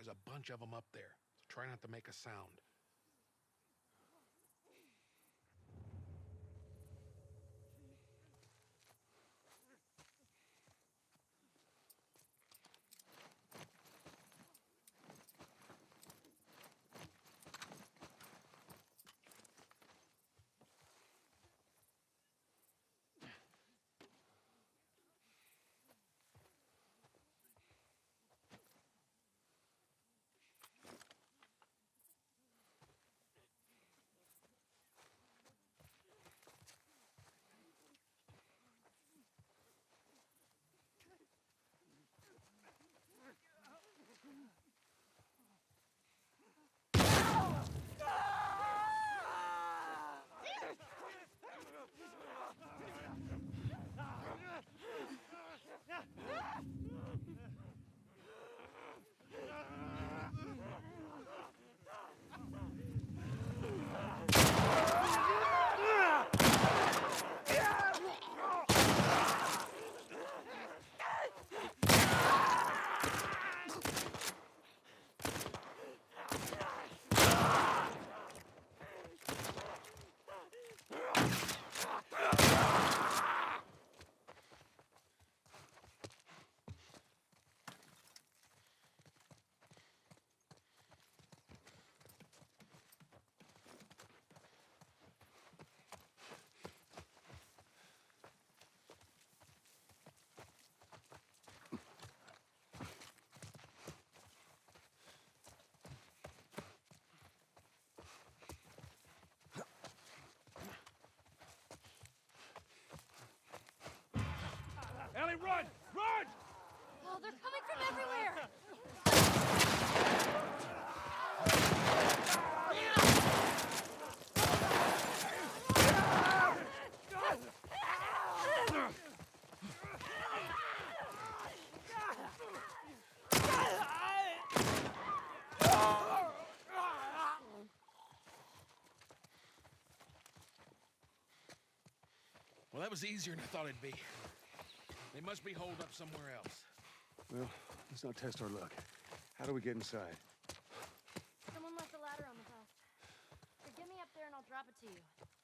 There's a bunch of them up there. So try not to make a sound. Ellie, run! Run! Oh, they're coming from everywhere! Well, that was easier than I thought it'd be. They must be holed up somewhere else. Well, let's not test our luck. How do we get inside? Someone left a ladder on the house. Here, get me up there and I'll drop it to you.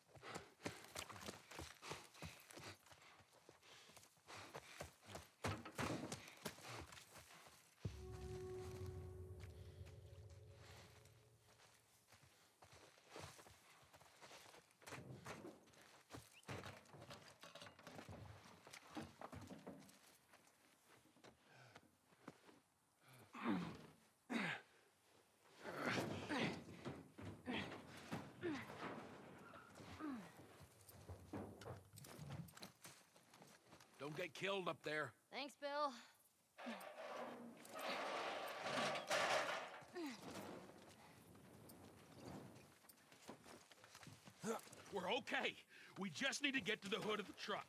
Don't get killed up there. Thanks, Bill. We're okay. We just need to get to the hood of the truck.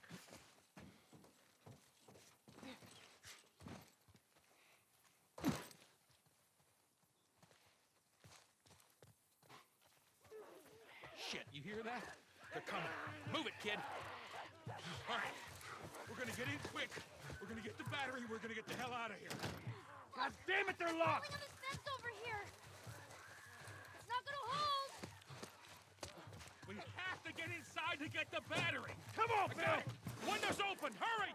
Shit, you hear that? They're coming. Move it, kid. All right. We're gonna get in quick. We're gonna get the battery. We're gonna get the hell out of here. God damn it, they're locked! Pulling on this fence over here. It's not gonna hold. We have to get inside to get the battery. Come on, Bill! Got it. Window's open. Hurry!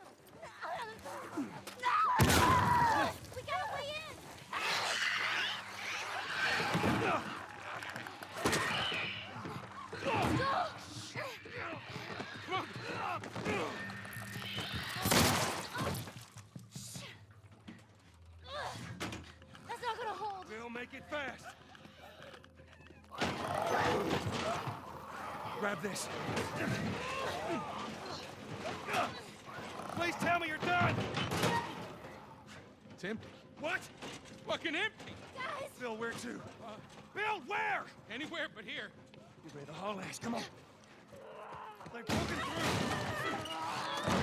We got a way in. That's not gonna hold. Bill, make it fast! Grab this. Please tell me you're done! It's empty. What? Fucking empty. Guys! Bill, where to? Bill, where? Anywhere but here. Give me the haul ass, come on. They've broken through!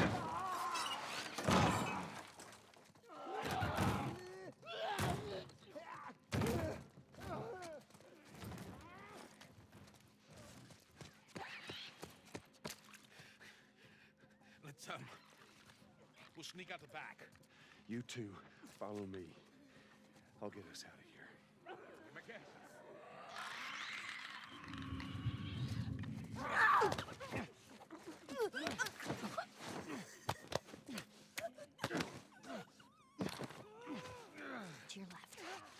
Let's, we'll sneak out the back. You two, follow me. I'll get us out of here. Give me a guess. To your left.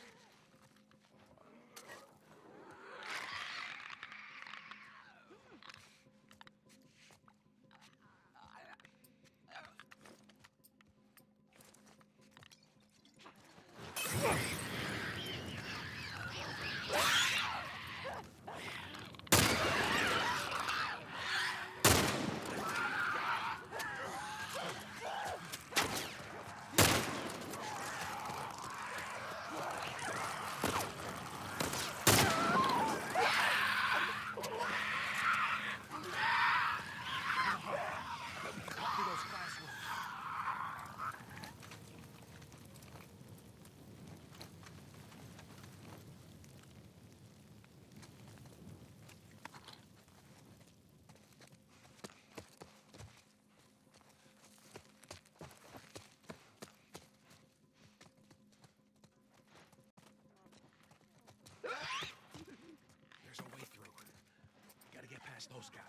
There's a way through. Gotta get past those guys.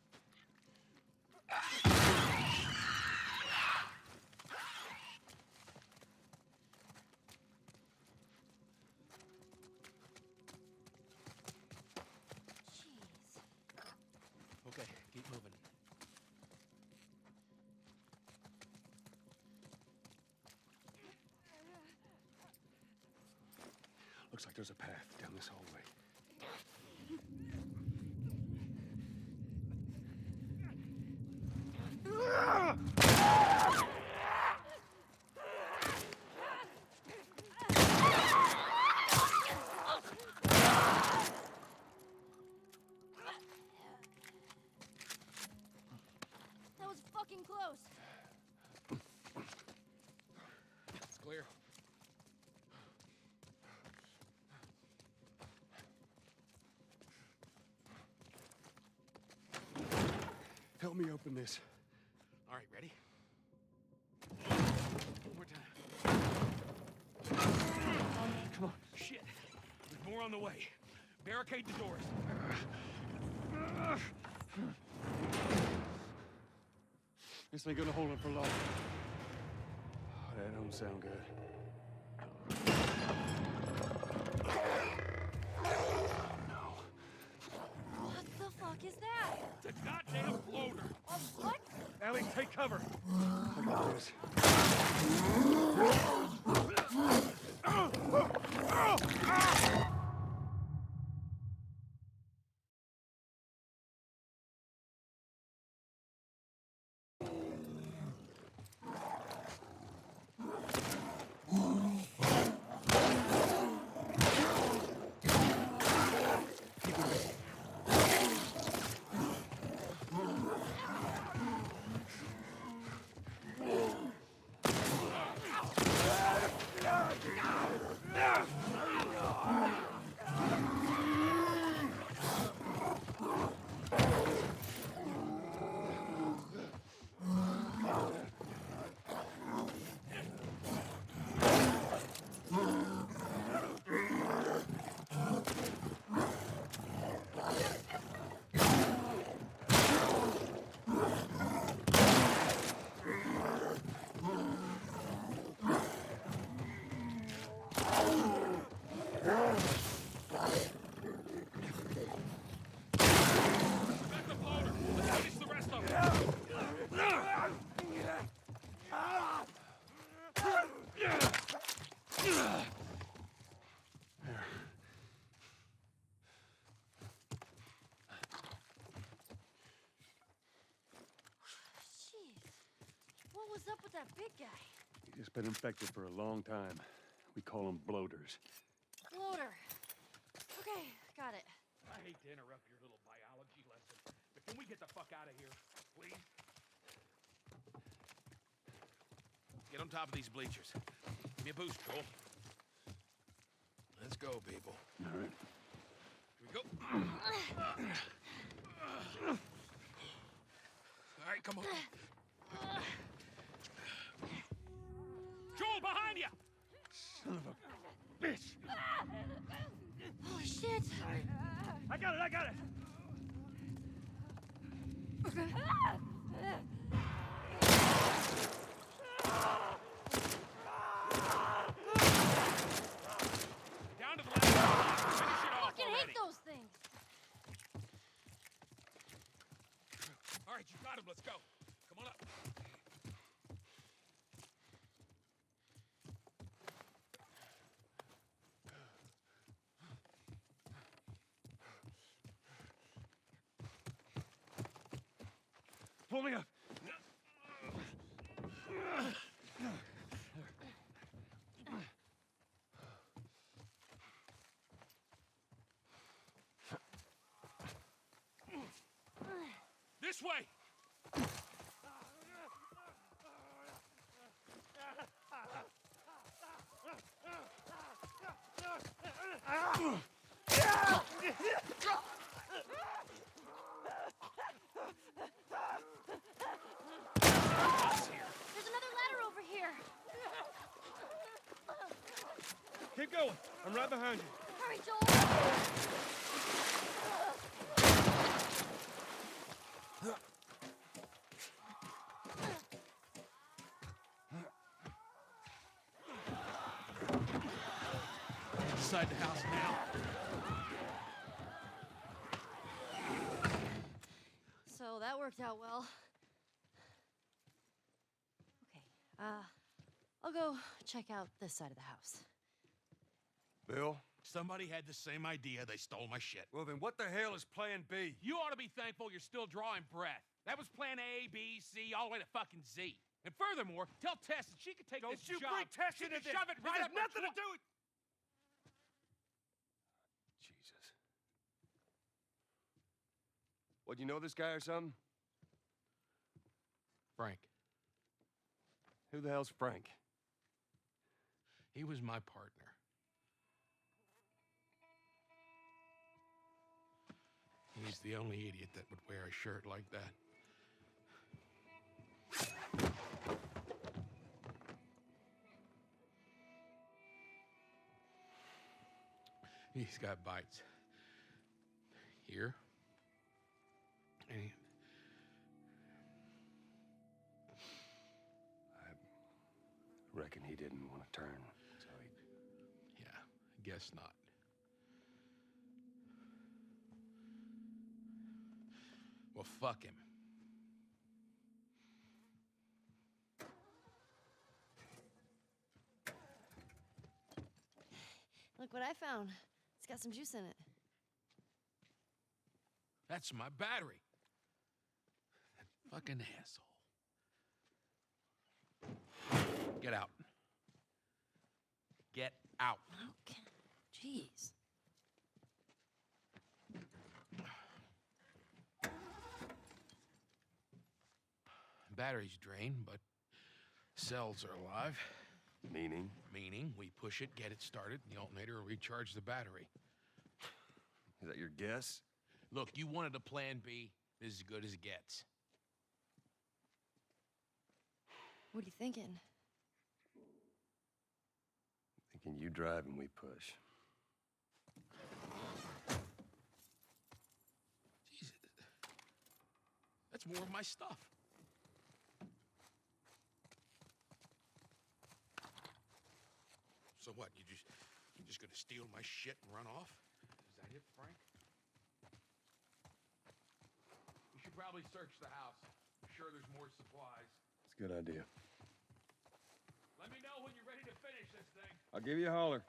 Jeez. Okay, keep moving. Looks like there's a path down this hallway. That was fucking close. It's clear. Help me open this. All right, ready? One more time. Come on. Shit. There's more on the way. Barricade the doors. This ain't gonna hold him for long. Oh, that don't sound good. No. What the fuck is that? It's a goddamn bloater. What? Ellie, take cover. I got this. Got the bloater. Let's finish the rest of them. Jeez. What was up with that big guy? He's just been infected for a long time. We call them bloaters. Bloater. Okay, got it. I hate to interrupt your little biology lesson, but can we get the fuck out of here, please? Get on top of these bleachers. Give me a boost, Joel. Let's go, people. All right. Here we go. All right, come on. Joel, behind you! Son of a bitch! Oh, shit! I got it, I got it! Down to the last one. Finish it I off fucking already. hate those things! All right, you got him. Let's go. Come on up. Pull me up. This way. There's another ladder over here! Keep going. I'm right behind you. Hurry, Joel! Inside the house now. So that worked out well. Okay, I'll go check out this side of the house. Bill? Somebody had the same idea. They stole my shit. Well, then what the hell is plan B? You ought to be thankful you're still drawing breath. That was plan A, B, C, all the way to fucking Z. And furthermore, tell Tess that she could take Don't this you job. bring Tess She into could this. shove it This right has up her nothing to tw- do with... Jesus. What, you know this guy or something? Frank. Who the hell's Frank? He was my partner. He's the only idiot that would wear a shirt like that. He's got bites. Here. And I reckon he didn't want to turn, so he... yeah, I guess not. Well, fuck him. Look what I found. It's got some juice in it. That's my battery. That fucking asshole. Get out. Get out. Okay. Jeez. Battery's drained, but cells are alive. Meaning? Meaning, we push it, get it started, and the alternator will recharge the battery. Is that your guess? Look, you wanted a plan B. This is as good as it gets. What are you thinking? Thinking you drive and we push. Jesus. That's more of my stuff. So what, you just gonna steal my shit and run off? Is that it, Frank? We should probably search the house. I'm sure there's more supplies. It's a good idea. Let me know when you're ready to finish this thing. I'll give you a holler.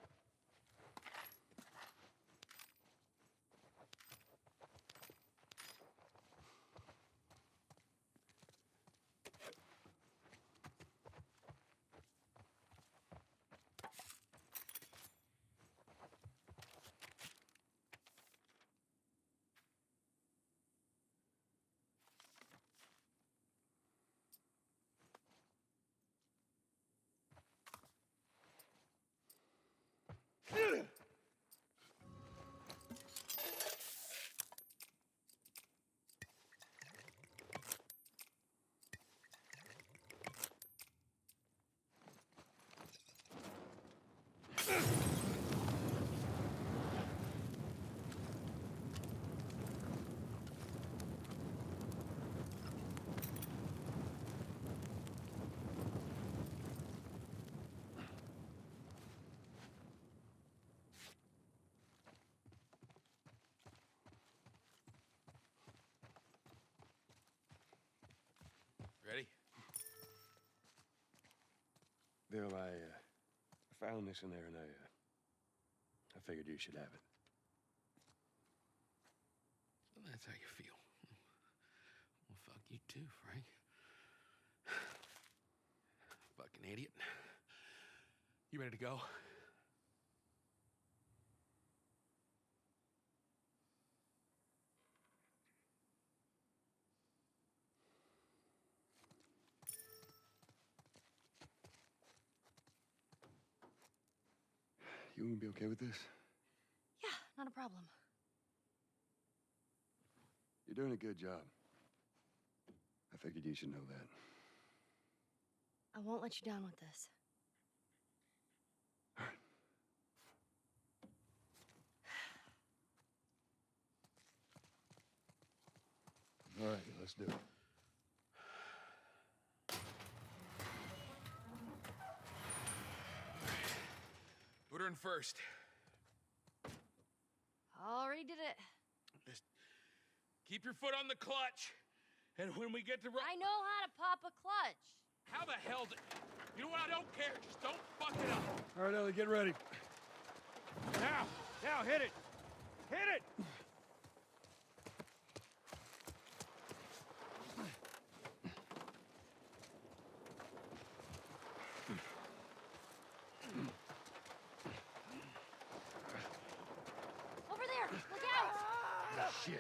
Bill, I found this in there, and I figured you should have it. Well, that's how you feel. Well, fuck you too, Frank. Fucking idiot. You ready to go? You gonna be okay with this? Yeah, not a problem. You're doing a good job. I figured you should know that. I won't let you down with this. All right, let's do it. Put her in first. Already did it. Just keep your foot on the clutch. And when we get to I know how to pop a clutch. How the hell did... You know what? I don't care. Just don't fuck it up. All right, Ellie, get ready. Now, hit it! Hit it! Over there! Look out! Shit.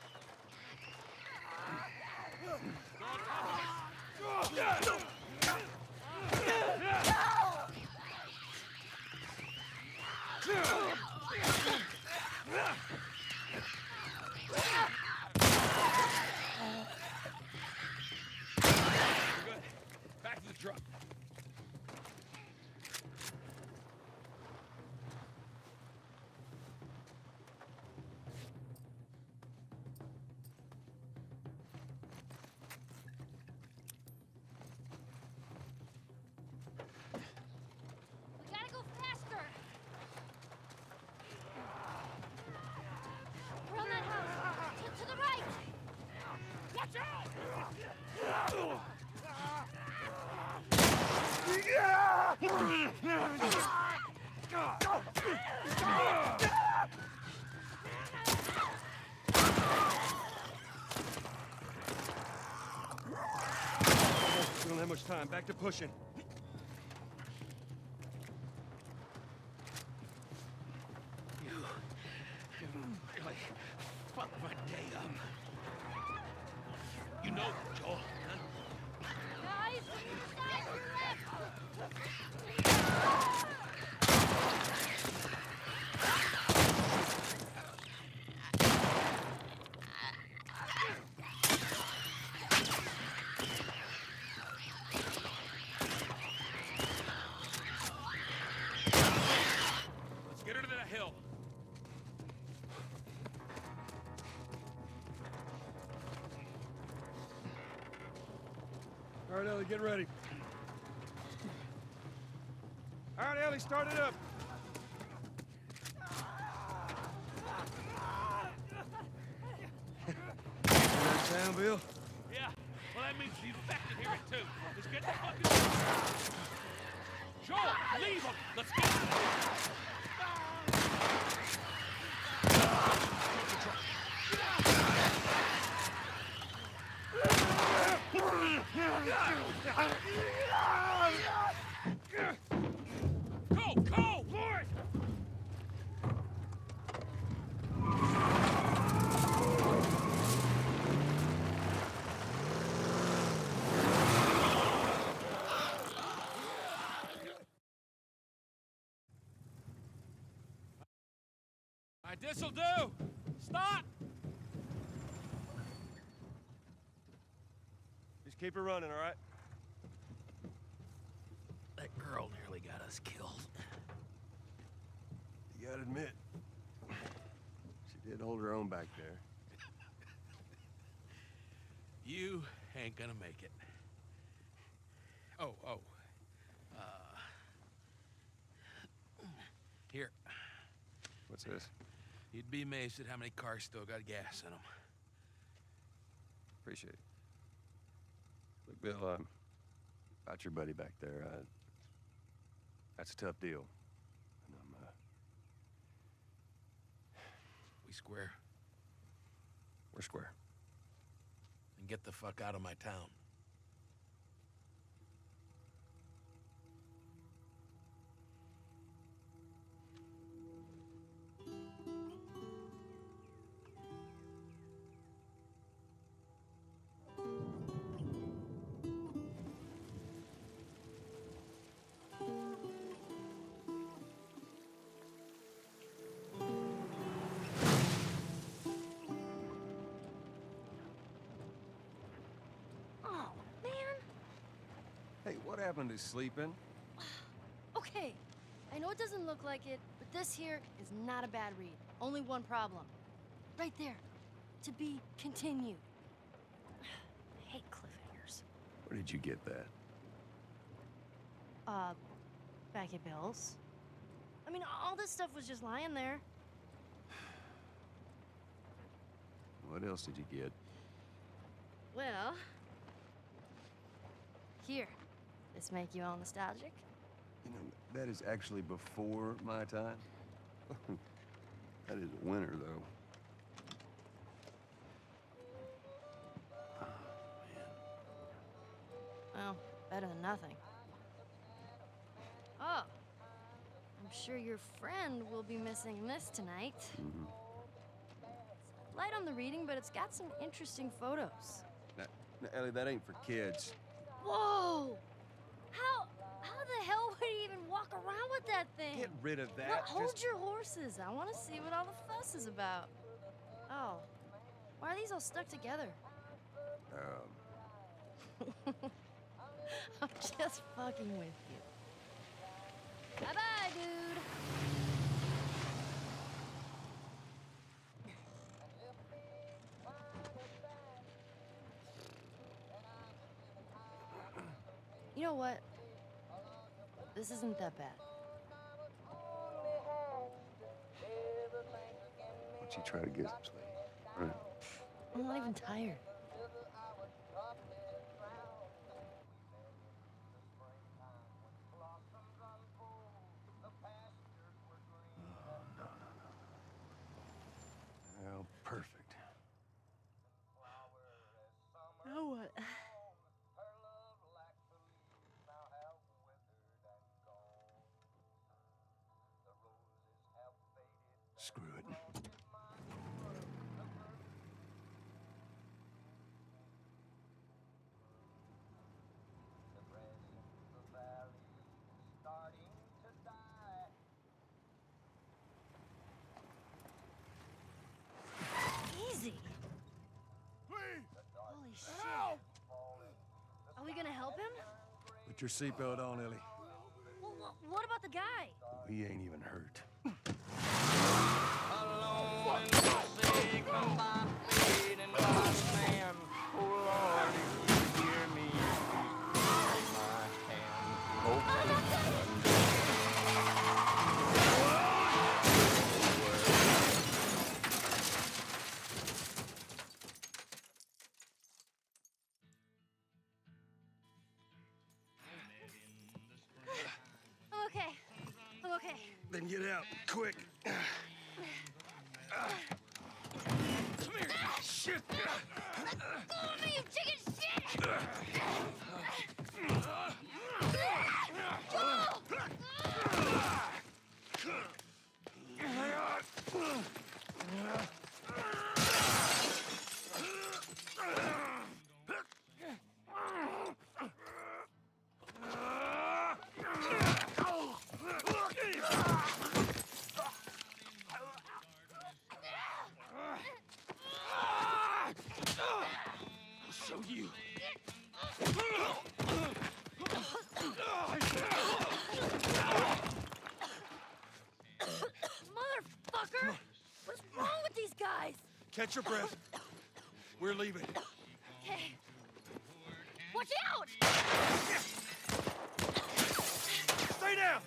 Good. Back to the truck. We gotta go faster! Around that house! To the right! Watch out! We don't have much time. Back to pushing. You really fucked my day up. You know, Joel. Guys, side to your left! Let's get her to that hill. All right, Ellie, get ready. All right, Ellie, start it up. That sound, Bill? Yeah. Well, that means the infected hear it too. Let's get the fucking... Joel, leave him. Let's get... Go, go! Lord! All right, this'll do. Stop! Just keep her running, all right? That girl nearly got us killed. You gotta admit, she did hold her own back there. You ain't gonna make it. Oh. Here. What's this? You'd be amazed at how many cars still got gas in them. Appreciate it. Look, Bill, about your buddy back there, That's a tough deal. And We square. we're square. And get the fuck out of my town. Oh, man. Hey, what happened to sleeping? Okay, I know it doesn't look like it, but this here is not a bad read. Only one problem. Right there. To be continued. I hate cliffhangers. Where did you get that? Back at Bill's. I mean, all this stuff was just lying there. What else did you get? Well... Here. This make you all nostalgic? You know, that is actually before my time. That is winter, though. Well, better than nothing. Oh. I'm sure your friend will be missing this tonight. Mm-hmm. It's light on the reading, but it's got some interesting photos. Now, Ellie, that ain't for kids. Whoa! How the hell would he even walk around with that thing? Get rid of that. Well, hold Just... your horses. I want to see what all the fuss is about. Oh. Why are these all stuck together? I'm just fucking with you. Bye-bye, dude. You know what? This isn't that bad. Why don't you try to get some sleep? All right. I'm not even tired. Well, perfect. Now what? Screw it. Easy. Holy shit. Are we gonna help him? Put your seatbelt on, Ellie. Well, what about the guy? He ain't even hurt. I'm okay. I'm okay. Then get out, quick. Come here, shit! Let go of me, you chicken shit! I'll show you. Motherfucker! What's wrong with these guys? Catch your breath. We're leaving. Okay. Watch out! Stay down!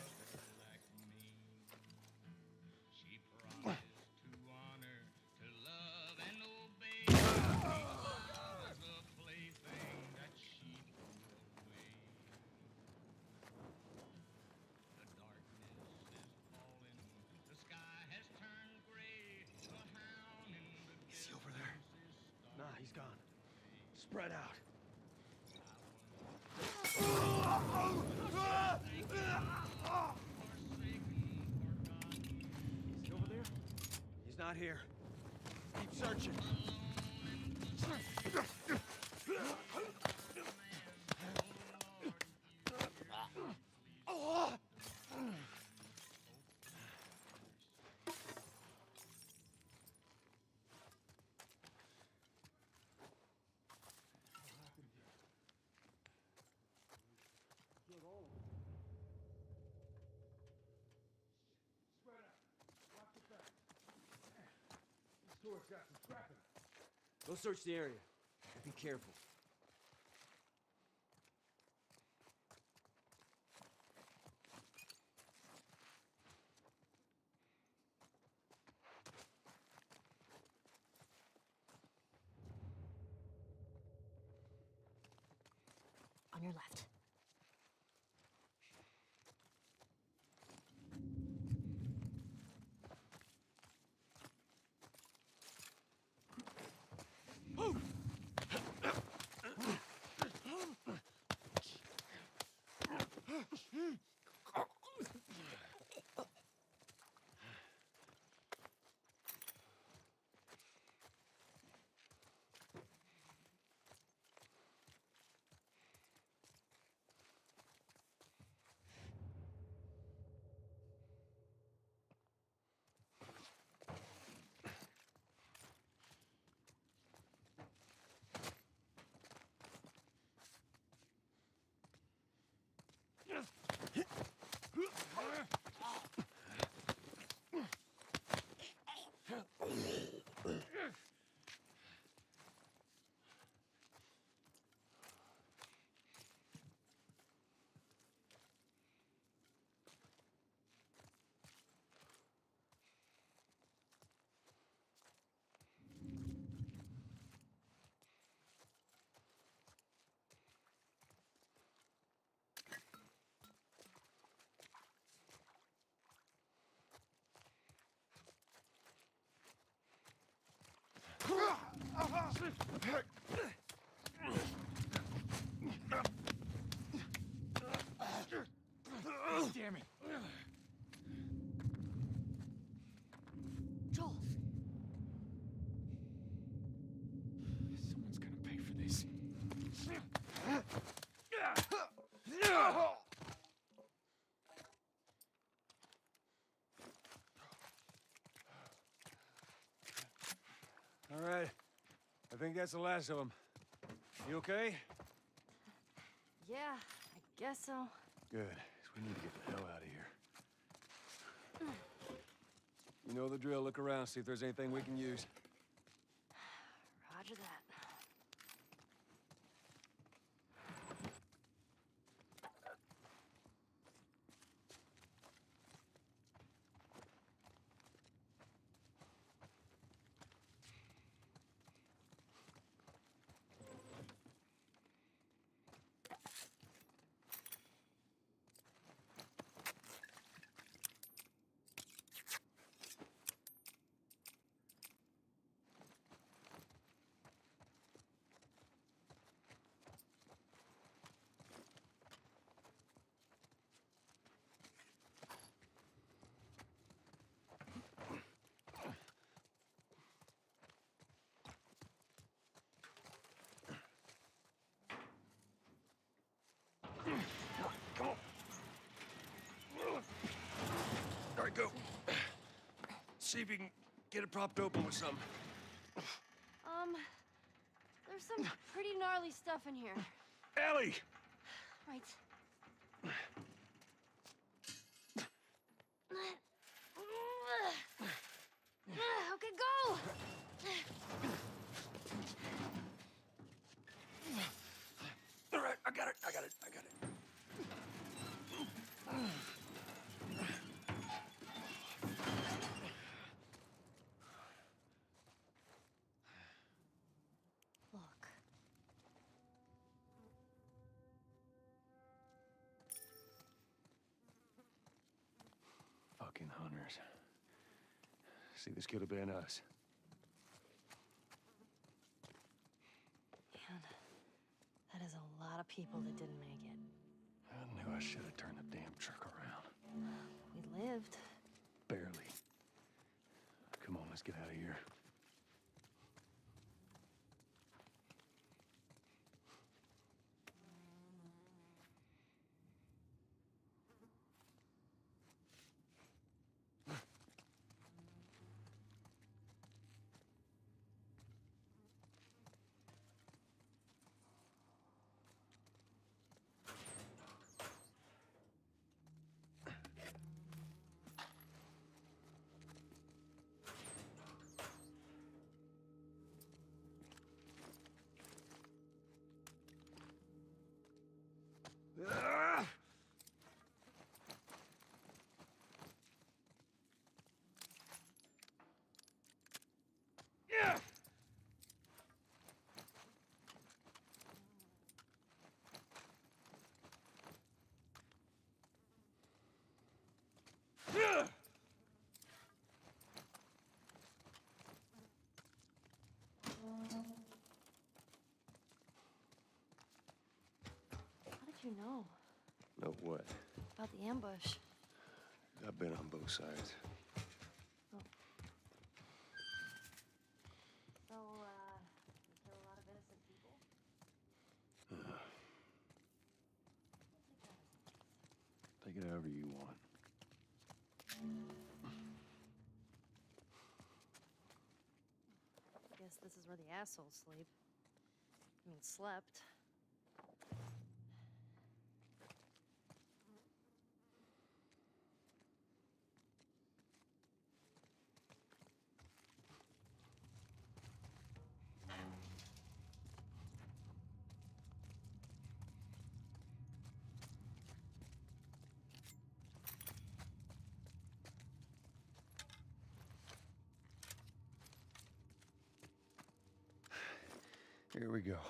Spread out. Is he over there? He's not here. Keep searching. Got some scrapping. Go search the area. Be careful. On your left. Damn it. Joel. Someone's gonna pay for this. All right. I think that's the last of them. You okay? Yeah, I guess so. Good. 'Cause we need to get the hell out of here. You know the drill. Look around, see if there's anything we can use. Roger that. Come on. All right, go. See if you can get it propped open with something. There's some pretty gnarly stuff in here. Ellie! Right. Okay, go! All right, I got it. Look. Fucking hunters. See, this could have been us. Man. people that didn't make it. I knew I should have turned the damn truck around. We lived. Barely. Come on, let's get out of here. How did you know Know what? about the ambush? I've been on both sides. Oh. So, you kill a lot of innocent people? Take it however you want. I guess this is where the assholes sleep. I mean, slept. Here we go.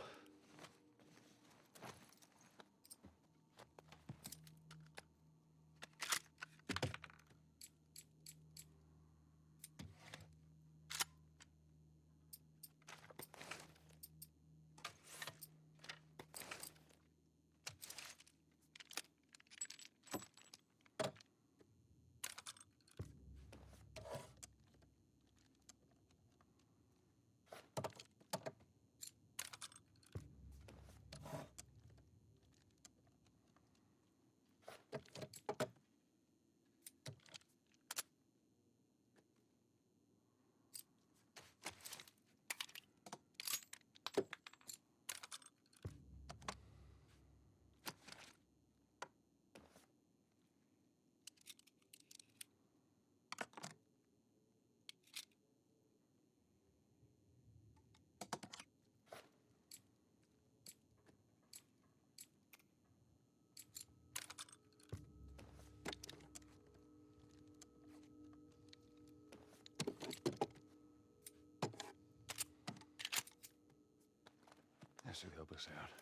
That should help us out.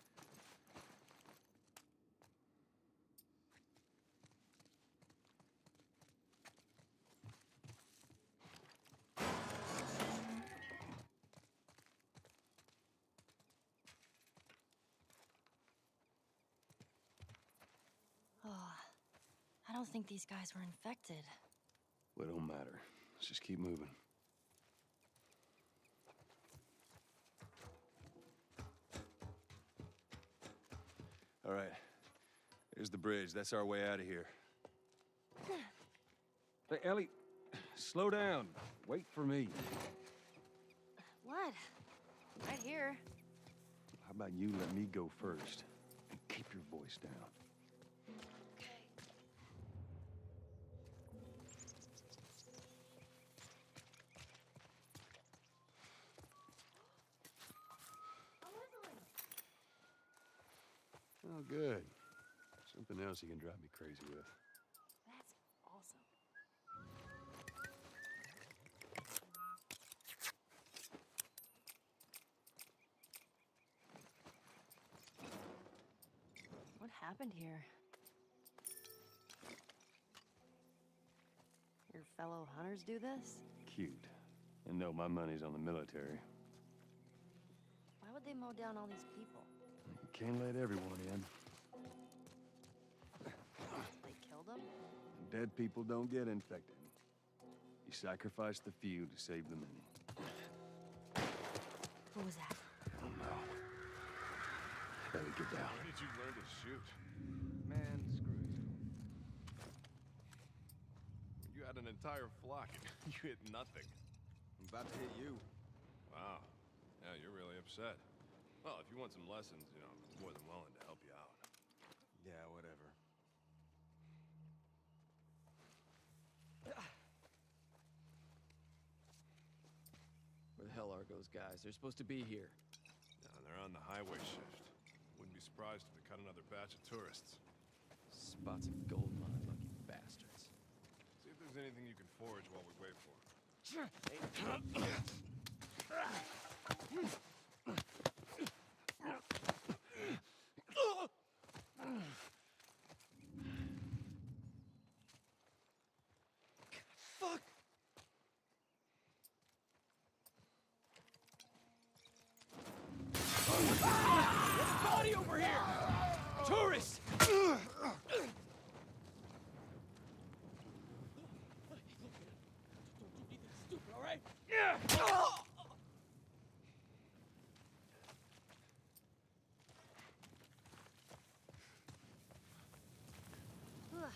Oh, I don't think these guys were infected. Well, it don't matter. Let's just keep moving. All right. Here's the bridge. That's our way out of here. Hey, Ellie, slow down. Wait for me. What? Right here. How about you let me go first? And keep your voice down. Oh, good. Something else you can drive me crazy with. That's awesome. What happened here? Your fellow hunters do this? Cute. And no, my money's on the military. Why would they mow down all these people? Can't let everyone in. They killed him? Dead people don't get infected. You sacrifice the few to save the many. Who was that? I don't know. Ellie, get down. When did you learn to shoot? Man, screw you. You had an entire flock and you hit nothing. I'm about to hit you. Wow. Yeah, you're really upset. Well, if you want some lessons, you know, I'm more than willing to help you out. Yeah, whatever. Where the hell are those guys? They're supposed to be here. No, they're on the highway shift. Wouldn't be surprised if they cut another batch of tourists. Spots of gold, motherfucking bastards. See if there's anything you can forage while we wait for them. Fuck! Body over here! Tourists! Don't do anything stupid, all right? Ugh.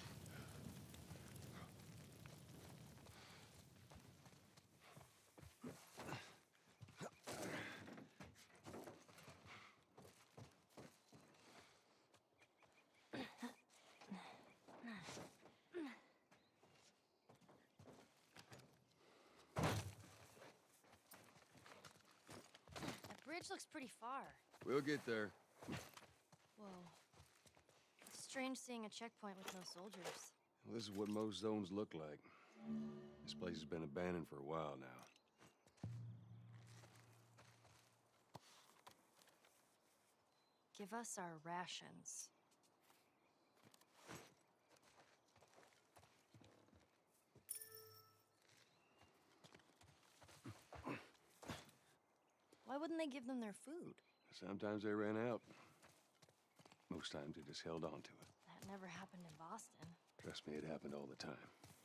That bridge looks pretty far. We'll get there. Whoa. It's strange seeing a checkpoint with no soldiers. Well, this is what most zones look like. This place has been abandoned for a while now. Give us our rations. Why wouldn't they give them their food? Sometimes they ran out. Most times they just held on to it. That never happened in Boston. Trust me, it happened all the time.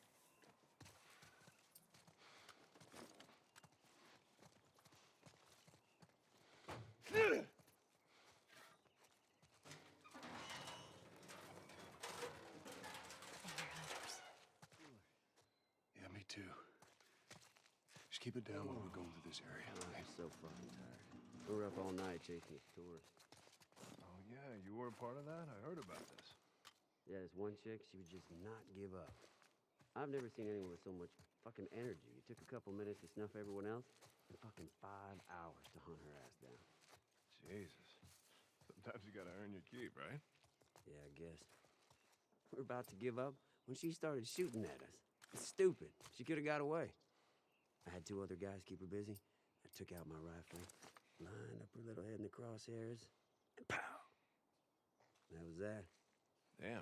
They're hunters. Yeah, me too. Just keep it down while we're going through this area. I'm so fucking tired. We were up all night chasing these tourists. Oh, yeah, you were a part of that? I heard about this. Yeah, this one chick, she would just not give up. I've never seen anyone with so much fucking energy. It took a couple minutes to snuff everyone else, and fucking 5 hours to hunt her ass down. Jesus. Sometimes you gotta earn your keep, right? Yeah, I guess. We were about to give up when she started shooting at us. It's stupid. She could have got away. I had 2 other guys keep her busy. I took out my rifle, lined up her little head in the crosshairs, and pow! That was that. Damn.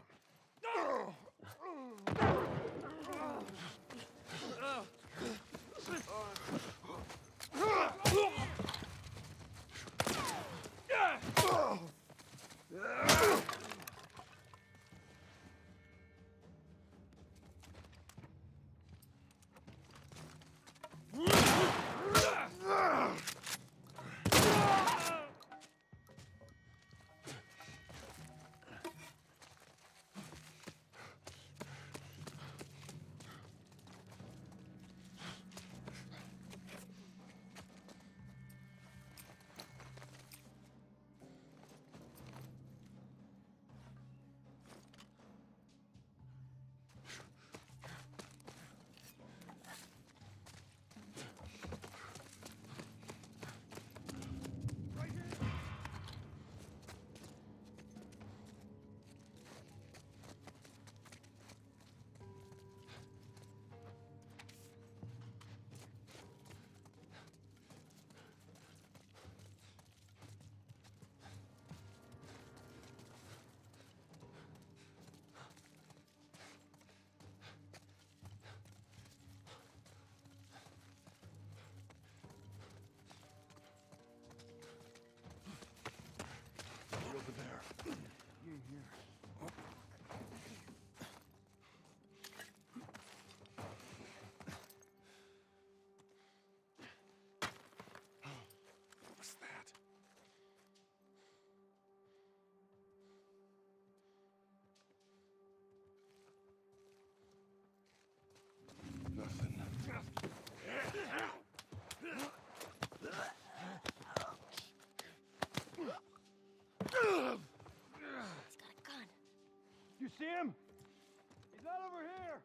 Not over here!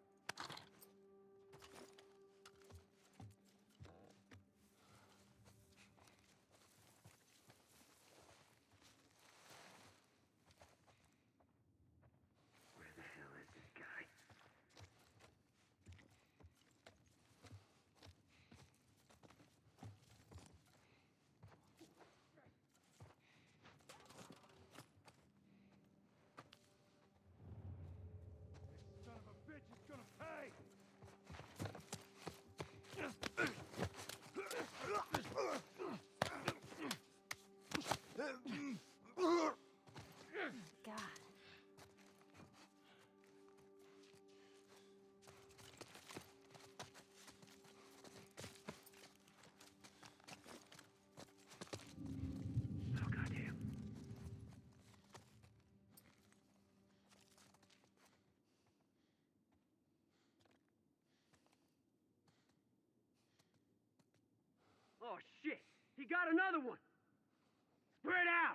Where the hell is this guy? Son of a bitch is gonna pay! God. Oh, goddamn. Oh, shit! He got another one! Spread out!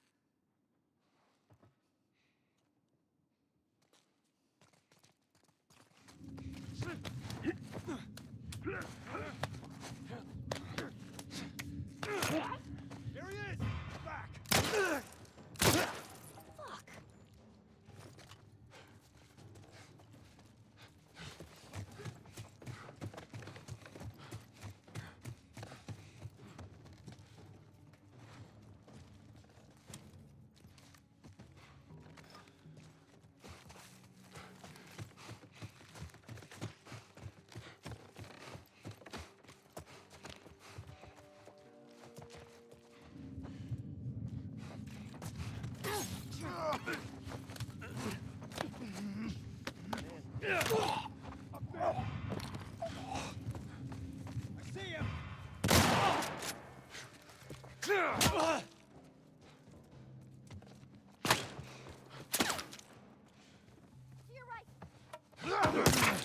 Here he is! Back! Fuck. I see him! To your right.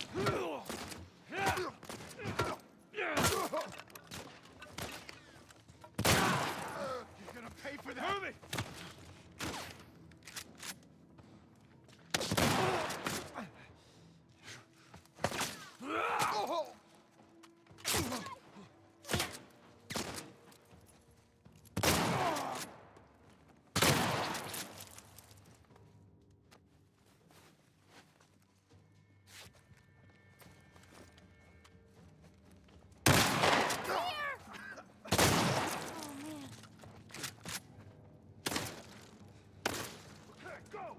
You're gonna pay for that! Move it! Oh, man. Okay, go!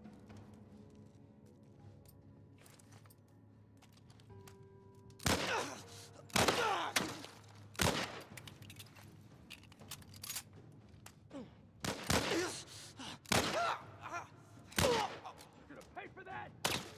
You're gonna pay for that!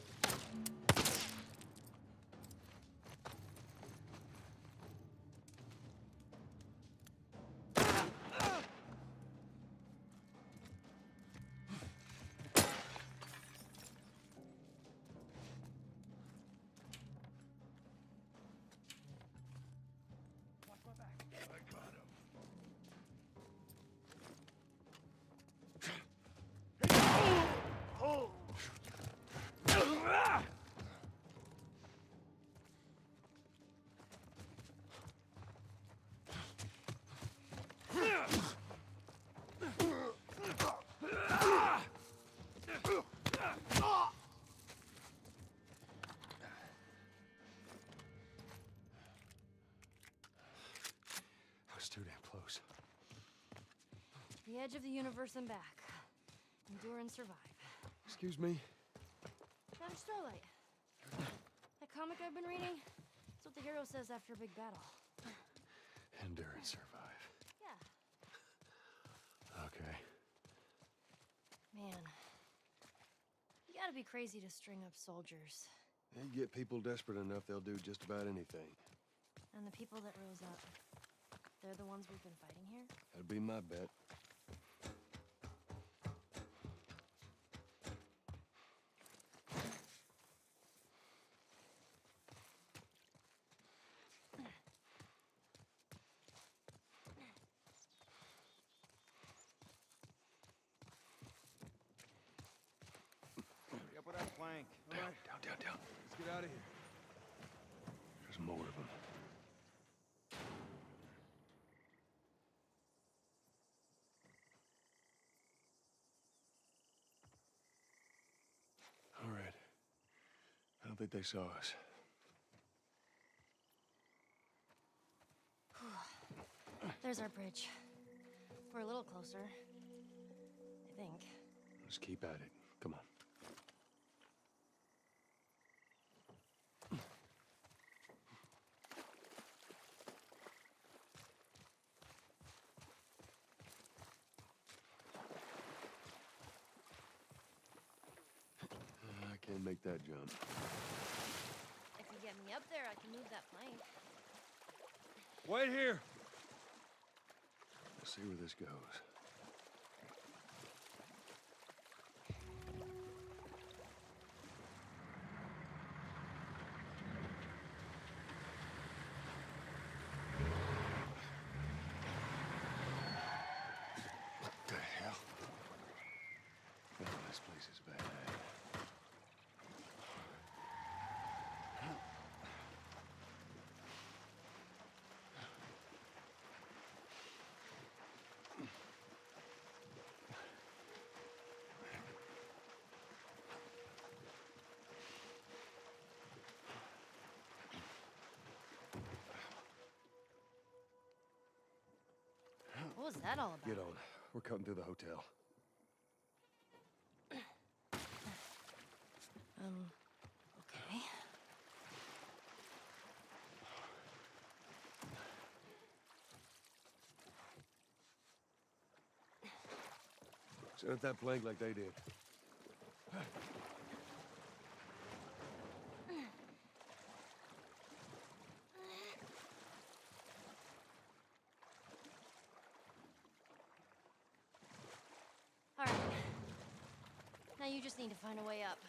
Watch my back. I got him. Oh! I was too damn close. The edge of the universe and back. Endure and survive. Excuse me? Not a starlight. That comic I've been reading, it's what the hero says after a big battle. Endure and survive. Yeah. Okay. Man. You gotta be crazy to string up soldiers. You get people desperate enough, they'll do just about anything. And the people that rose up, they're the ones we've been fighting here? That'd be my bet. Hurry up with that plan. tank. All right, Down. let's get out of here. There's more of them. All right. I don't think they saw us. There's our bridge. We're a little closer. I think. Let's keep at it. Come on. I can't make that jump. If you get me up there, I can move that plank. Wait here. Let's see where this goes. What the hell? Oh, this place is bad. What was that all about? Get on. We're cutting through the hotel. Okay. Set up that plank like they did. All right. Now you just need to find a way up.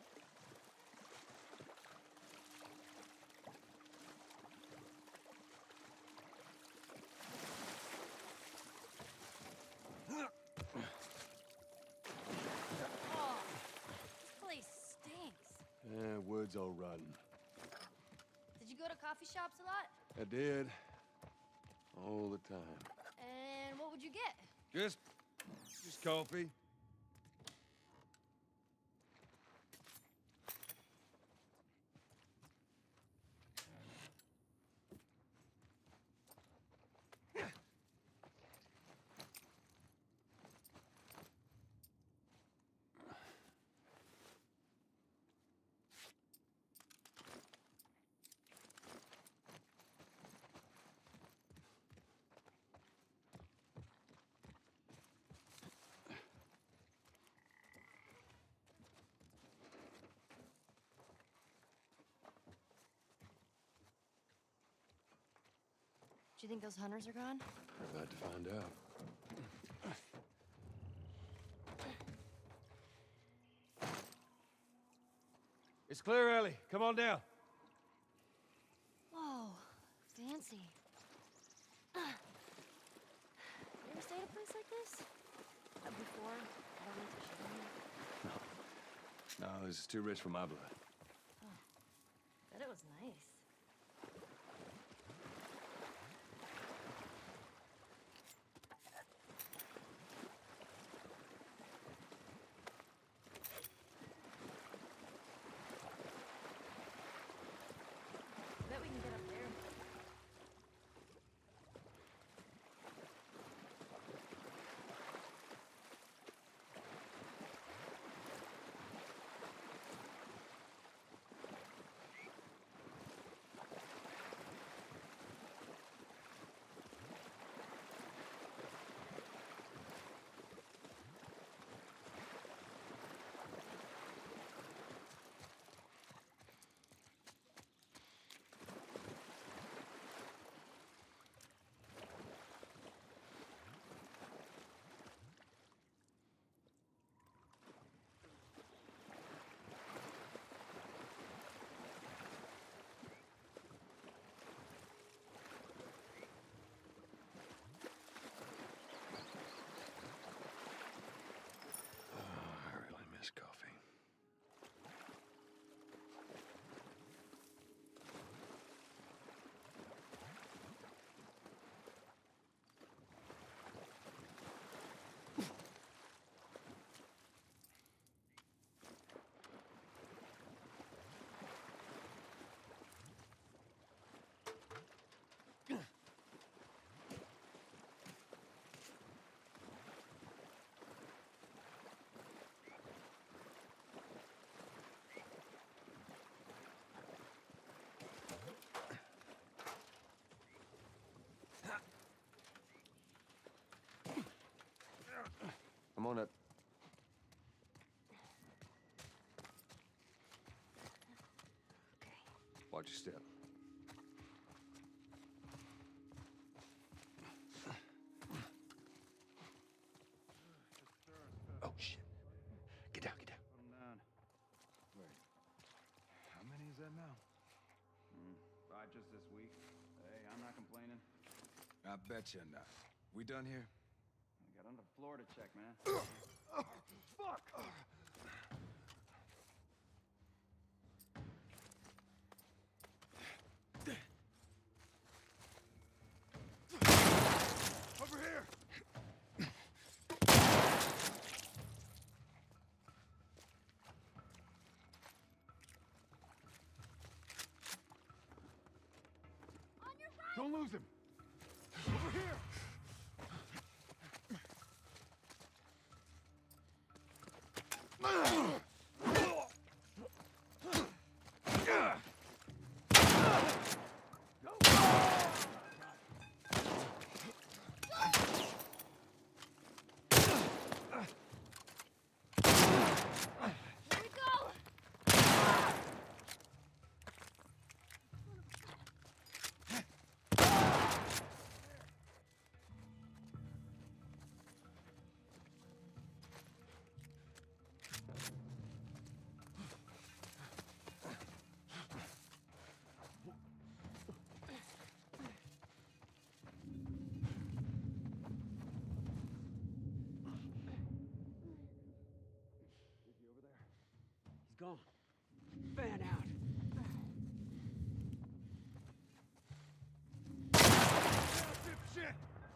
Oh, this place stinks. Wood's all rotten. Did you go to coffee shops a lot? I did. All the time. And what would you get? Just coffee. Do you think those hunters are gone? We're about to find out. It's clear, Ellie. Come on down. Whoa, fancy. You ever stayed at a place like this? Before? I don't need to show you. No, this is too rich for my blood. Bet it was nice. Bet we can get up there. I really miss coffee. on up. Okay. Watch your step. Oh, shit. Get down, get down. Put 'em down. Wait. How many is that now? 5 just this week. Hey, I'm not complaining. I bet you're not. We done here? I got on the floor to check, man. Fuck! Over here! Don't lose him! Over here! Here we go! He's gone. Fan out. Shit!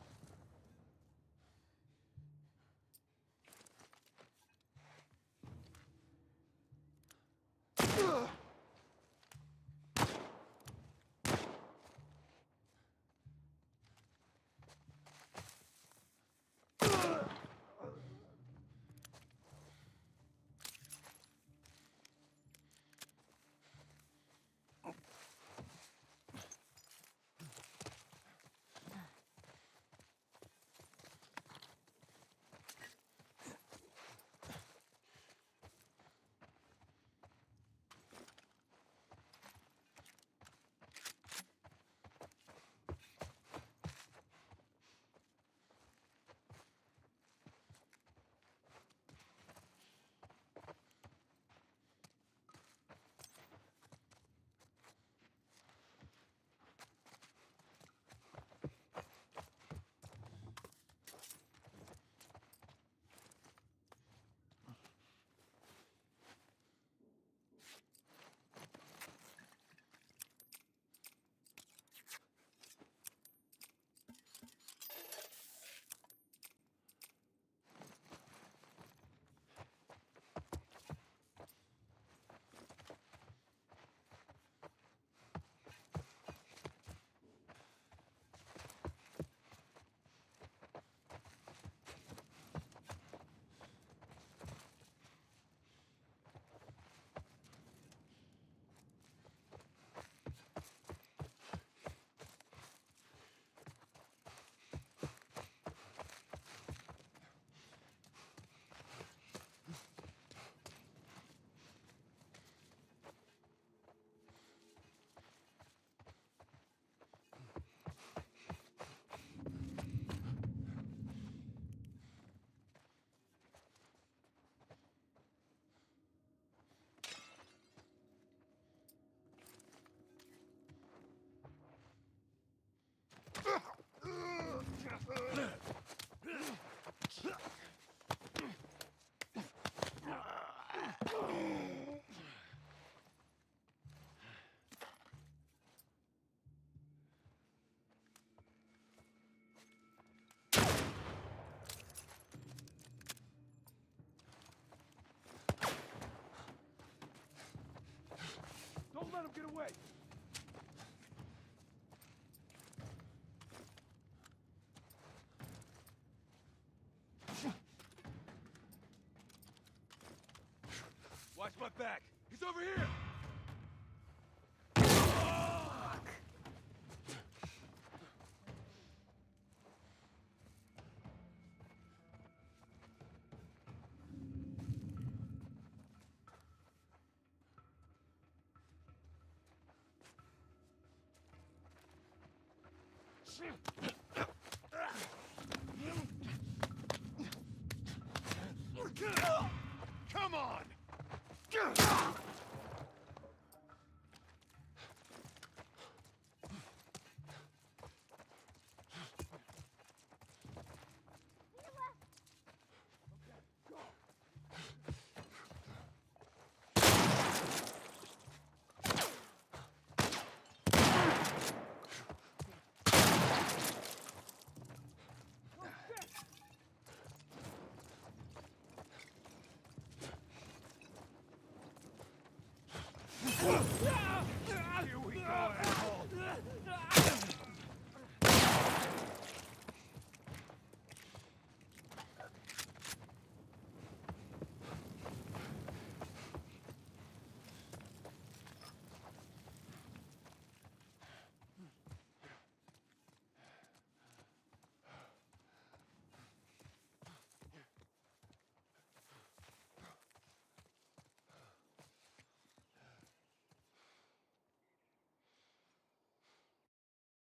Don't let him get away! Watch my back. He's over here.